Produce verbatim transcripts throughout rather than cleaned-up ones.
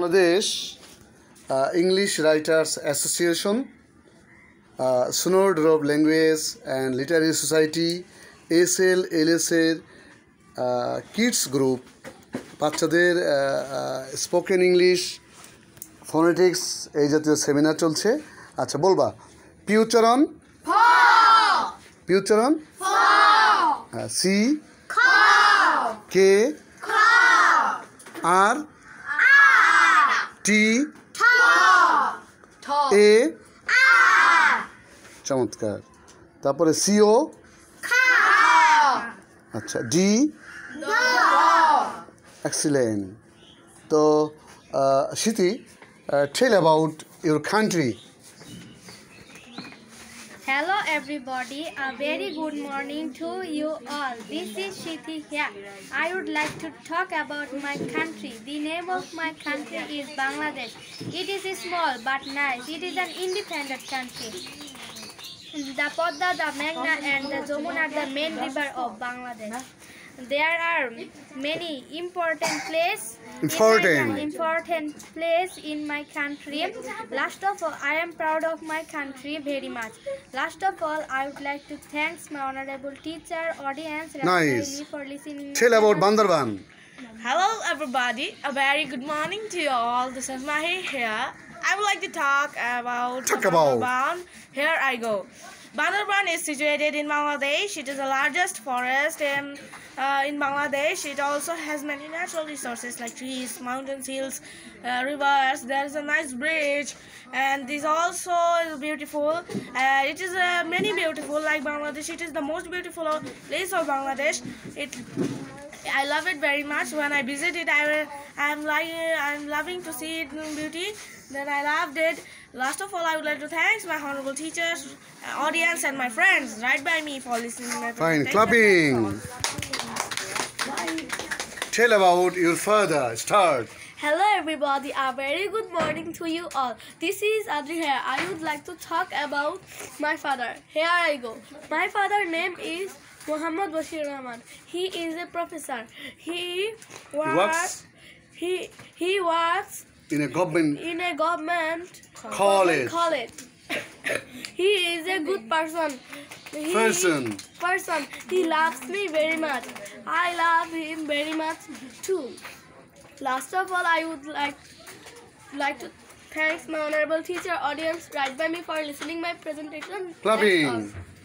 Bangladesh uh, English Writers Association, uh, Sunod Rob Language and Literary Society, S L L S এর kids group বাচ্চাদের spoken English phonetics এই জাতীয় seminar চলছে। আচ্ছা বলবা পিউচরণ পিউচরণ C K আর টি এ চমৎকার। তারপরে সিও আচ্ছা D excellent. So uh, Shiti, uh, tell about your country. Hello everybody, a very good morning to you all. This is Shiti here. I would like to talk about my country. The name of my country is Bangladesh. It is small but nice. It is an independent country. The Podda, the Meghna and the Jamuna are the main river of Bangladesh. There are many important places important in important place in my country. Last of all, I am proud of my country very much. Last of all, I would like to thank my honorable teacher, audience, nice. for listening. Tell about Bandarban. Hello everybody, a very good morning to you all. This is Mahi here. I would like to talk about talk about Bandarban. Here I go. Bandarban is situated in Bangladesh. It is the largest forest in, uh, in Bangladesh. It also has many natural resources like trees, mountains, hills, uh, rivers. There is a nice bridge, and this also is beautiful. Uh, it is uh, many beautiful like Bangladesh. It is the most beautiful place of Bangladesh. It I love it very much. When I visit it, I am like I'm loving to see it in beauty. Then I loved it. Last of all, I would like to thank my honorable teachers, audience, and my friends right by me for listening to my fine clapping. Tell about your father. Start. Hello everybody, a very good morning to you all. This is Adri here. I would like to talk about my father. Here I go. My father's name is Muhammad Bashir Rahman. He is a professor. He works. He he works in a government in a government college. college. He is a good person. He, person. Person. He loves me very much. I love him very much too. Last of all, I would like like to thank my honorable teacher, audience, right by me for listening my presentation. Clapping.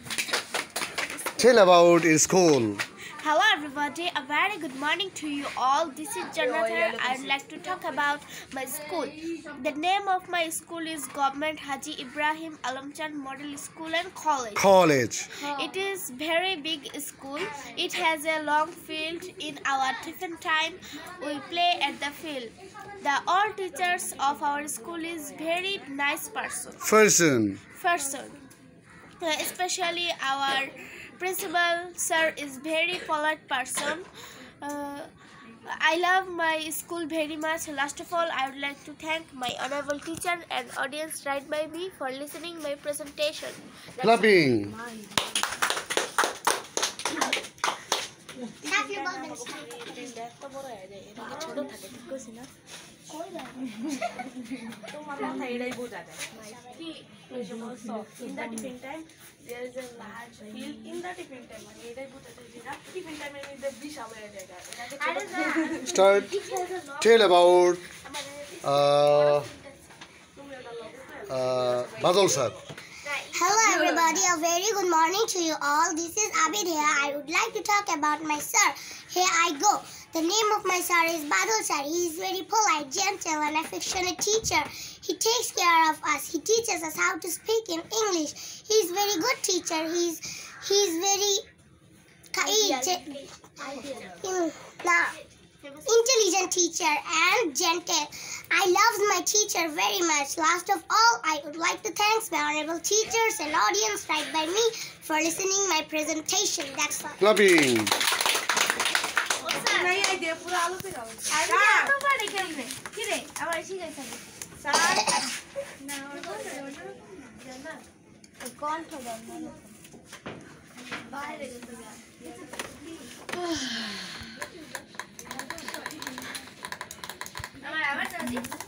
Tell about your school. Hello everybody, a very good morning to you all. This is Jonathan. I would like to talk about my school. The name of my school is Government Haji Ibrahim Alamchand Model School and College. College. It is very big school. It has a long field. In our tiffin time, we play at the field. The all teachers of our school is very nice person. Person. Person. Uh, especially our principal sir is very polite person. Uh, I love my school very much. Last of all, I would like to thank my honorable teacher and audience right by me for listening my presentation. Clapping. In the tiffin time, there is a large field in the tiffin time. Tiffin time is the bish Start. Tell about uh, uh, Badal sir. Hello everybody, a very good morning to you all. This is Abid here. I would like to talk about my sir. Here I go. The name of my sir is Badal sir. He is very polite, gentle and affectionate teacher. He takes care of us. He teaches us how to speak in English. He is very good teacher. He is he is very intelligent teacher and gentle. I love my teacher very much. Last of all, I would like to thank my honorable teachers and audience right by me for listening my presentation. That's all. Clapping. আমার আবার